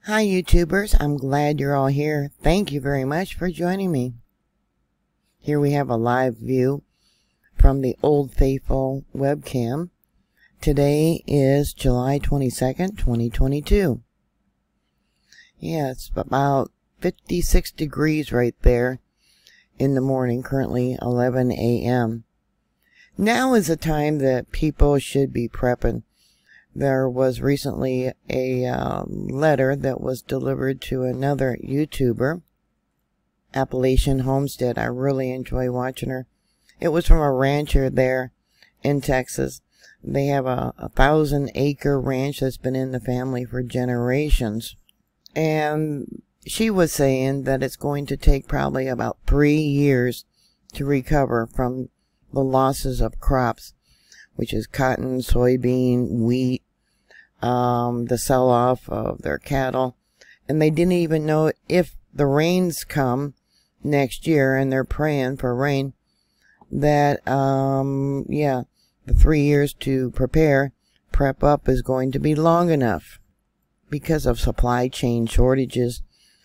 Hi YouTubers, I'm glad you're all here. Thank you very much for joining me. Here we have a live view from the Old Faithful webcam. Today is July 22nd, 2022. Yeah, it's about 56 degrees right there in the morning, currently 11 a.m. Now is the time that people should be prepping. There was recently a letter that was delivered to another YouTuber, Appalachian Homestead. I really enjoy watching her. It was from a rancher there in Texas. They have a 1,000-acre ranch that's been in the family for generations. And she was saying that it's going to take probably about 3 years to recover from the losses of crops, which is cotton, soybean, wheat, the sell-off of their cattle. And they didn't even know if the rains come next year, and they're praying for rain, that, the 3 years to prep up is going to be long enough because of supply chain shortages,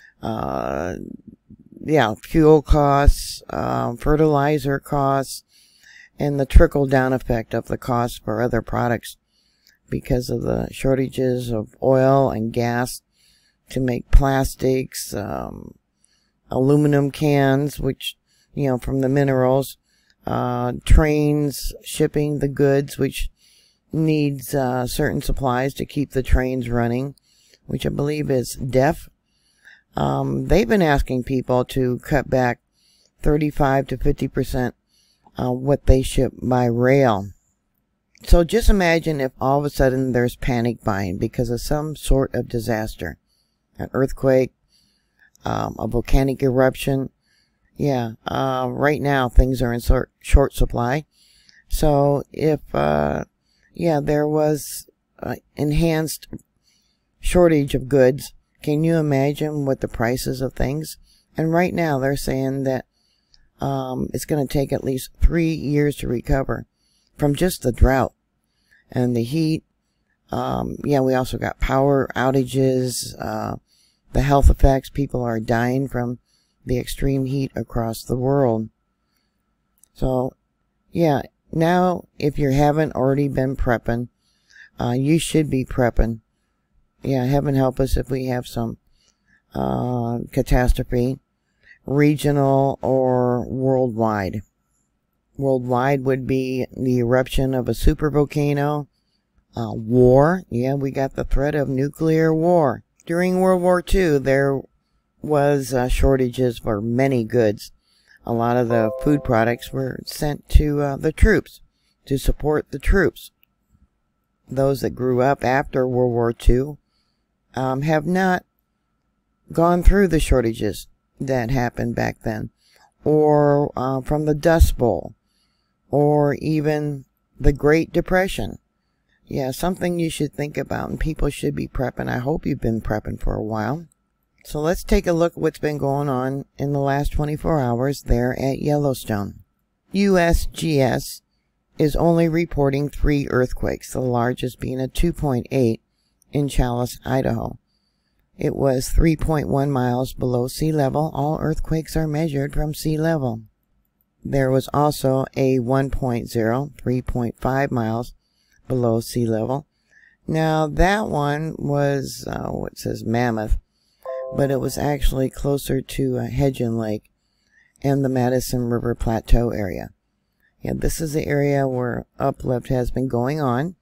fuel costs, fertilizer costs, and the trickle-down effect of the costs for other products because of the shortages of oil and gas to make plastics, aluminum cans, which, from the minerals, trains shipping the goods, which needs certain supplies to keep the trains running, which I believe is DEF. They've been asking people to cut back 35 to 50% what they ship by rail. So just imagine if all of a sudden there's panic buying because of some sort of disaster, an earthquake, a volcanic eruption. Right now things are in short supply. So if there was enhanced shortage of goods, can you imagine what the prices of things? And right now they're saying that it's going to take at least 3 years to recover from just the drought and the heat. We also got power outages, the health effects. People are dying from the extreme heat across the world. So, now if you haven't already been prepping, you should be prepping. Heaven help us if we have some catastrophe, regional or worldwide. Worldwide would be the eruption of a supervolcano, war. We got the threat of nuclear war. During World War II, there was shortages for many goods. A lot of the food products were sent to the troops to support the troops. Those that grew up after World War II have not gone through the shortages that happened back then, or from the Dust Bowl, or even the Great Depression. Something you should think about, and people should be prepping. I hope you've been prepping for a while. So let's take a look at what's been going on in the last 24 hours there at Yellowstone. USGS is only reporting 3 earthquakes, the largest being a 2.8 in Challis, Idaho. It was 3.1 miles below sea level. All earthquakes are measured from sea level. There was also a 1.0, 3.5 miles below sea level. Now that one was what says Mammoth, but it was actually closer to Haugen Lake and the Madison River Plateau area. This is the area where uplift has been going on.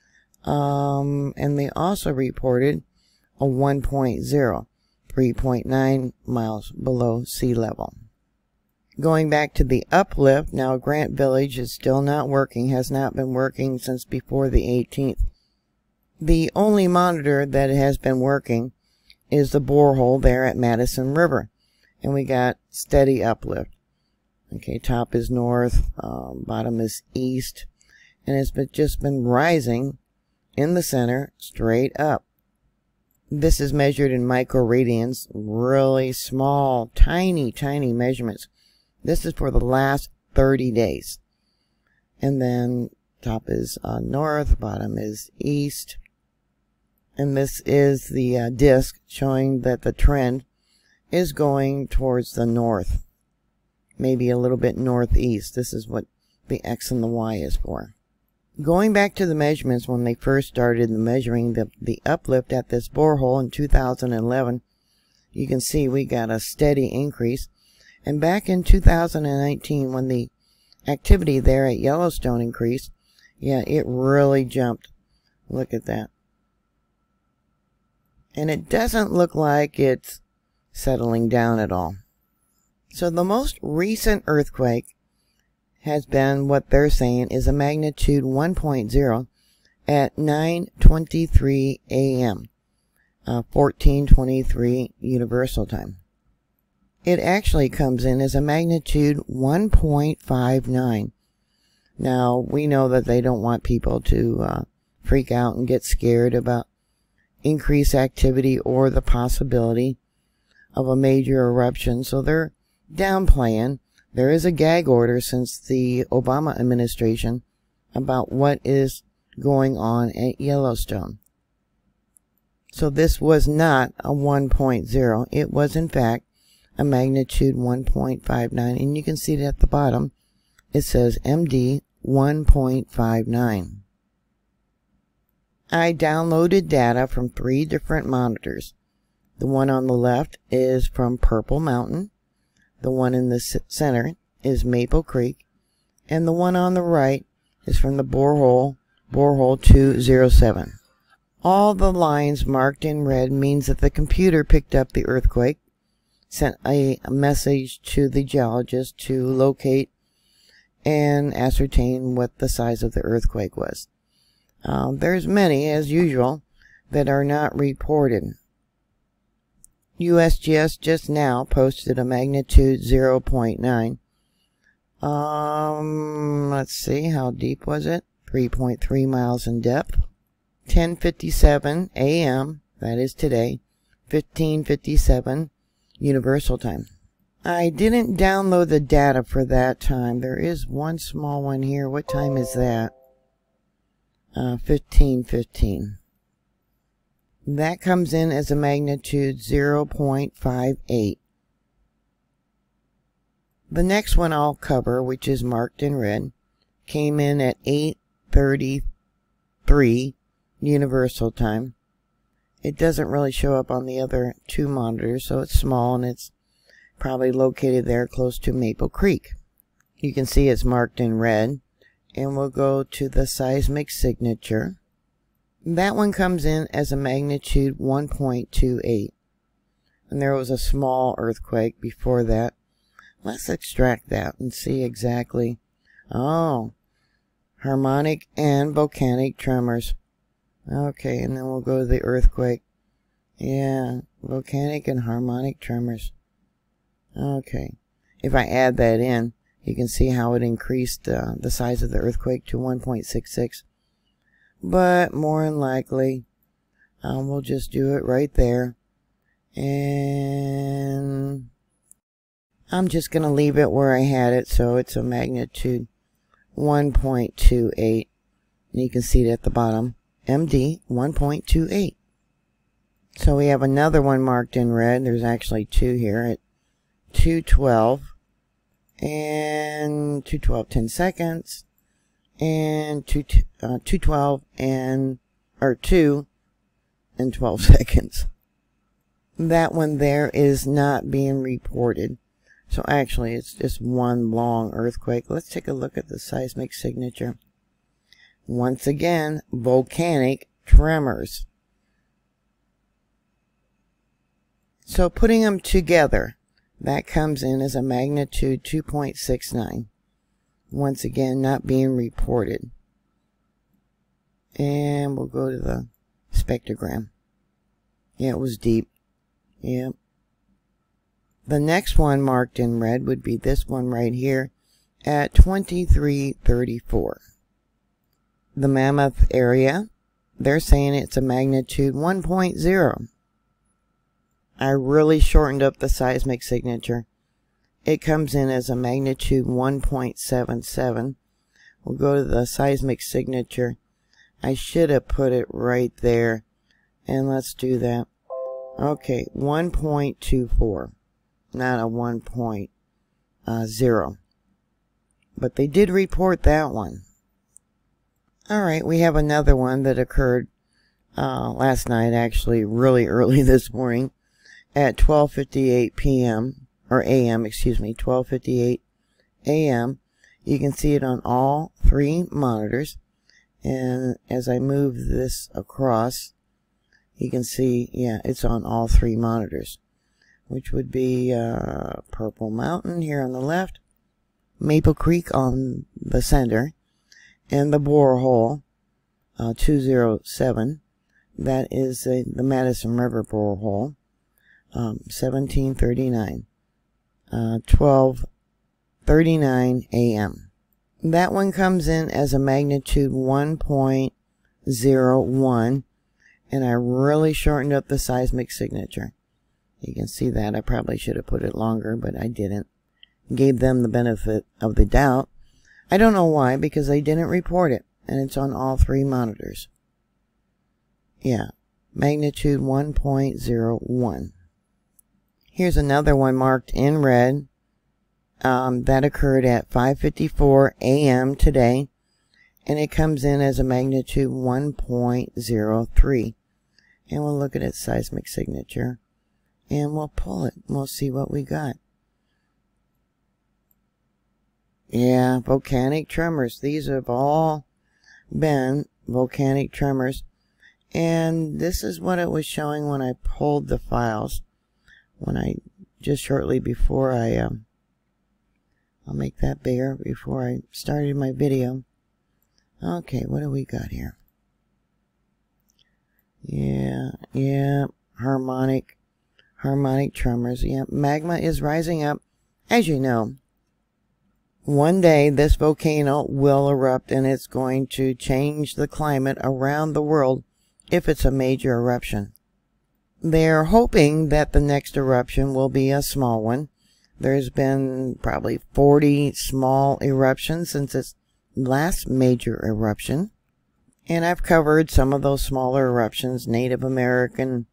And they also reported a 1.0, 3.9 miles below sea level. Going back to the uplift, now Grant Village is still not working, has not been working since before the 18th. The only monitor that has been working is the borehole there at Madison River, and we got steady uplift. Okay, top is north, bottom is east, and it's just been rising in the center straight up. This is measured in microradians, really small, tiny measurements. This is for the last 30 days. And then top is north, bottom is east. And this is the disk showing that the trend is going towards the north. Maybe a little bit northeast. This is what the X and the Y is for. Going back to the measurements when they first started measuring the uplift at this borehole in 2011, you can see we got a steady increase. And back in 2019, when the activity there at Yellowstone increased, yeah, it really jumped. Look at that. And it doesn't look like it's settling down at all. So the most recent earthquake has been what they're saying is a magnitude 1.0 at 9:23 a.m. 14:23 Universal Time. It actually comes in as a magnitude 1.59. Now, we know that they don't want people to freak out and get scared about increased activity or the possibility of a major eruption, so they're downplaying. There is a gag order since the Obama administration about what is going on at Yellowstone. So this was not a 1.0. It was, in fact, a magnitude 1.59. And you can see it at the bottom. It says MD 1.59. I downloaded data from 3 different monitors. The one on the left is from Purple Mountain. The one in the center is Maple Creek. And the one on the right is from the borehole 207. All the lines marked in red means that the computer picked up the earthquake, sent a message to the geologist to locate and ascertain what the size of the earthquake was. There's many, as usual, that are not reported. USGS just now posted a magnitude 0.9. Let's see, how deep was it? 3.3 miles in depth. 10:57 a.m., that is today, 15:57 Universal Time. I didn't download the data for that time. There is one small one here. What time is that? 15:15. That comes in as a magnitude 0.58. The next one I'll cover, which is marked in red, came in at 8:33 Universal Time. It doesn't really show up on the other 2 monitors, so it's small and it's probably located there close to Maple Creek. You can see it's marked in red, and we'll go to the seismic signature. That one comes in as a magnitude 1.28. And there was a small earthquake before that. Let's extract that and see exactly. Oh, harmonic and volcanic tremors. Okay, and then we'll go to the earthquake. Yeah, volcanic and harmonic tremors. Okay, if I add that in, you can see how it increased the size of the earthquake to 1.66. But more than likely, we'll just do it right there. And I'm just going to leave it where I had it, so it's a magnitude 1.28. And you can see it at the bottom. MD 1.28. So we have another one marked in red. There's actually 2 here at 2:12 and 2:12 10 seconds and 2:12 and 2 and 12 seconds. That one there is not being reported. So actually it's just one long earthquake. Let's take a look at the seismic signature. Once again, volcanic tremors. So putting them together, that comes in as a magnitude 2.69. Once again, not being reported. And we'll go to the spectrogram. Yeah, it was deep. Yep. The next one marked in red would be this one right here at 2334. The Mammoth area, they're saying it's a magnitude 1.0. I really shortened up the seismic signature. It comes in as a magnitude 1.77. We'll go to the seismic signature. I should have put it right there And let's do that. Okay, 1.24. Not a 1.0. But they did report that one. Alright, we have another one that occurred last night, actually really early this morning at 12:58 p.m. or a.m., excuse me, 12:58 a.m. You can see it on all three monitors. And as I move this across, you can see, yeah, it's on all three monitors, which would be Purple Mountain here on the left, Maple Creek on the center, and the borehole 207. That is the Madison River borehole, 1739, 12:39 a.m. That one comes in as a magnitude 1.01, and I really shortened up the seismic signature. You can see that. I probably should have put it longer, but I didn't. Gave them the benefit of the doubt. I don't know why, because they didn't report it, and it's on all three monitors. Yeah, magnitude 1.01. Here's another one marked in red. That occurred at 5:54 a.m. today, and it comes in as a magnitude 1.03. And we'll look at its seismic signature, and we'll pull it. We'll see what we got. Yeah, volcanic tremors. These have all been volcanic tremors. And this is what it was showing when I pulled the files. Just shortly before I'll make that bigger before I started my video. Okay, what do we got here? Yeah, harmonic tremors. Yeah, magma is rising up. As you know, one day this volcano will erupt, and it's going to change the climate around the world if it's a major eruption. They're hoping that the next eruption will be a small one. There's been probably 40 small eruptions since its last major eruption. And I've covered some of those smaller eruptions, Native American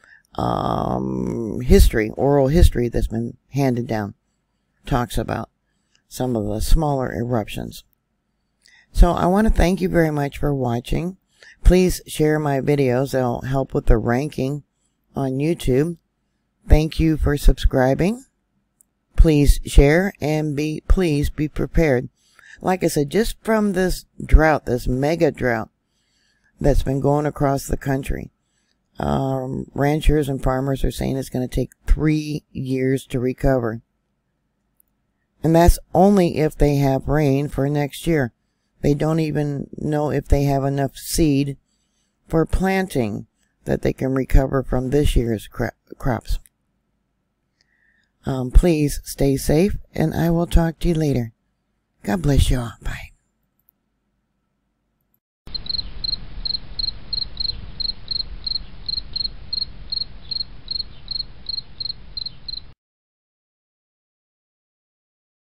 history, oral history that's been handed down. Talks about some of the smaller eruptions. So I want to thank you very much for watching. Please share my videos. They'll help with the ranking on YouTube. Thank you for subscribing. Please share and please be prepared. Like I said, just from this drought, this mega drought that's been going across the country, ranchers and farmers are saying it's going to take 3 years to recover. And that's only if they have rain for next year. They don't even know if they have enough seed for planting that they can recover from this year's crops. Please stay safe, and I will talk to you later. God bless you all. Bye.